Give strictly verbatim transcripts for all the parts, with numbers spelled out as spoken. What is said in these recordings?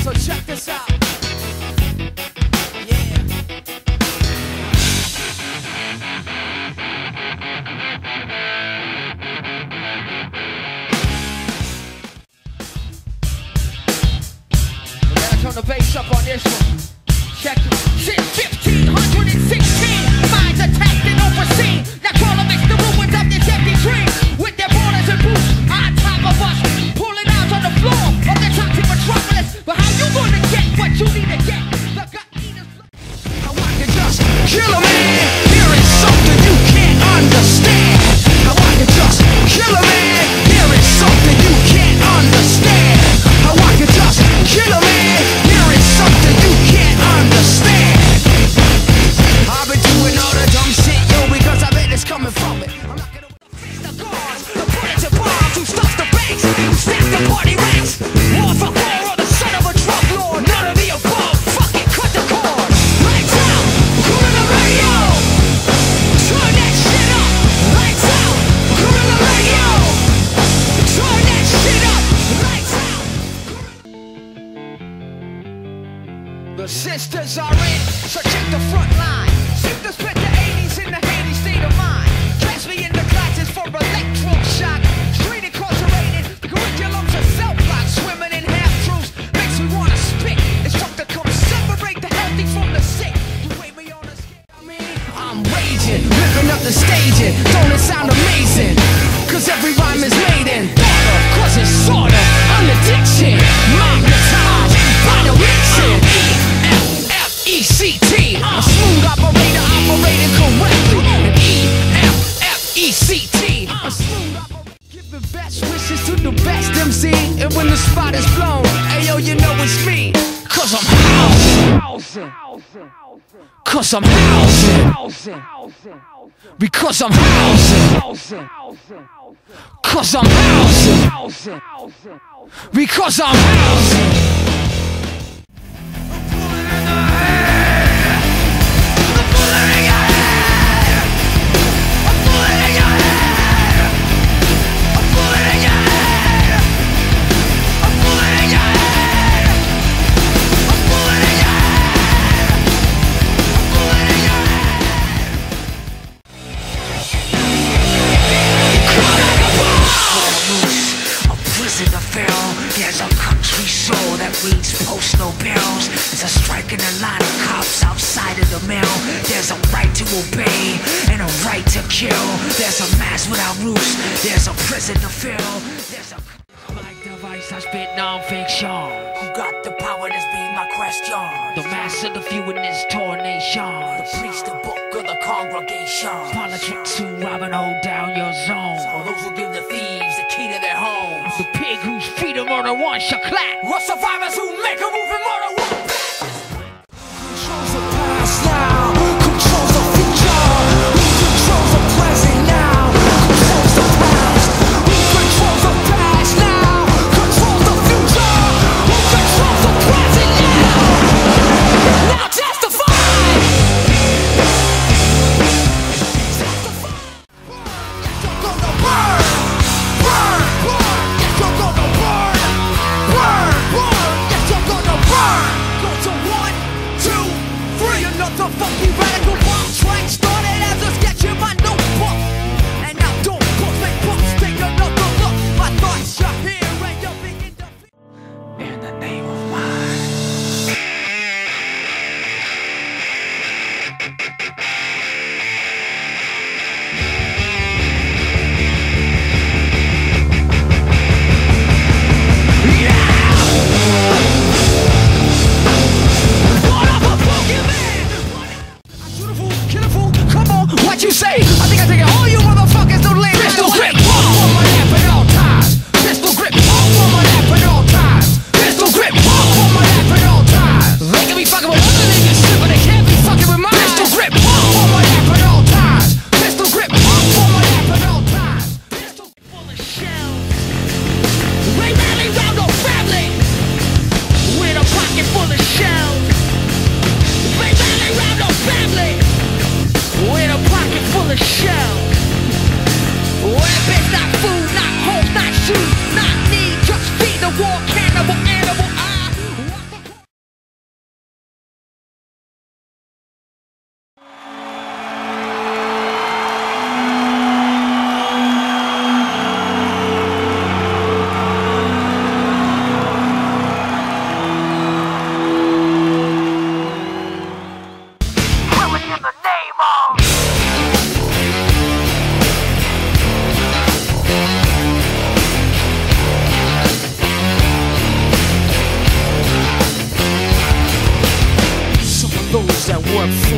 So check this out. Yeah. We gotta turn the bass up on this one. Check it. Since fifteen sixteen, minds attacked and overseen. Now call them the ruins of this empty dream. With their borders and boots on top of us, pulling out on the floor of the toxic metropolis. But how you gonna get what you need to get? The gut eaters. How I can just kill a man. Here is something you can't understand. How I can just kill a man. Here is something you can't understand. How I can just kill a man. Here is something you can't understand. I've been doing all the dumb shit, yo, because I bet it's coming from it. I'm not gonna face the guards, the bullets and bombs, who stuffs the banks, who stacks the party racks. War for war or the son of a drug lord, none of the above. Fuck it, cut the cord. Lights out, Gorilla Radio. Turn that shit up. Lights out, Gorilla Radio. Turn that shit up. Lights out. The sisters are in, so check the front line. Seem to spend the eighties in the Hades state of mind. Dress me in the classes for electroshock. Street incarcerated, the curriculums are self-block. Swimming in half-truths makes me wanna spit. It's tough to come separate the healthy from the sick. You wait me on a scale. I mean, I'm raging, ripping up the staging. Don't it sound amazing? Cause every rhyme is made in thought of, cause it's sort of an addiction. Magnetized by the mixing. E F F E C T, a smooth operator operating correctly. And E F F E C T, a smooth operator. Giving best wishes to the best M C. And when the spot is blown, ayo, you know it's me. Cause I'm housing. Cause I'm housing. Because I'm housing. Cause I'm housing. Because I'm housing. There's a country soul that reads post-no barrels. There's a strike in a line of cops outside of the mill. There's a right to obey and a right to kill. There's a mass without roofs. There's a prison to fill. There's a like device I spit non-fiction. Who got the power? That's be my question. The mass of the few in this tornation. The priest, the book of the congregation. Politics who rob and hold down your zone. Or those who give the thieves the key to their homes. The pig whose freedom more than one shall clap. Or survivors who make a move in more than one pack. Controls the past now. Controls the future. Who controls the present now? Controls the past. Who controls the past now? Controls the future. Who controls the present now? Now testify. Testify. You're gonna burn. Burn. Burn. Yes, you're gonna burn. Burn. Burn. Yes, you're gonna burn.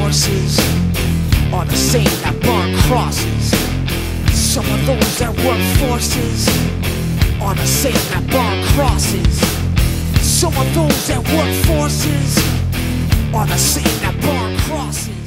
forces are the same that burn crosses. Some of those that work forces are the same that burn crosses. Some of those that work forces are the same that burn crosses.